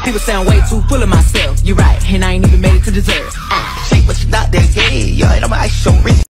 People say I'm way too full of myself. You're right, and I ain't even made it to dessert. Shake what you thought that, yeah, yo, ain't nobody show rich.